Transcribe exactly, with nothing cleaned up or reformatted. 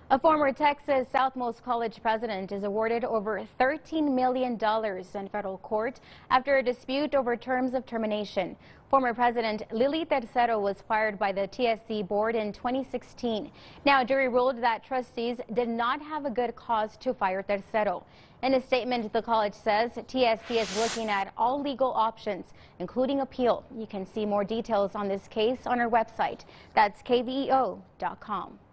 A former Texas Southmost College president is awarded over thirteen million dollars in federal court after a dispute over terms of termination. Former President Lily Tercero was fired by the T S C board in twenty sixteen. Now, a jury ruled that trustees did not have a good cause to fire Tercero. In a statement, the college says T S C is looking at all legal options, including appeal. You can see more details on this case on our website. That's K V E O dot com.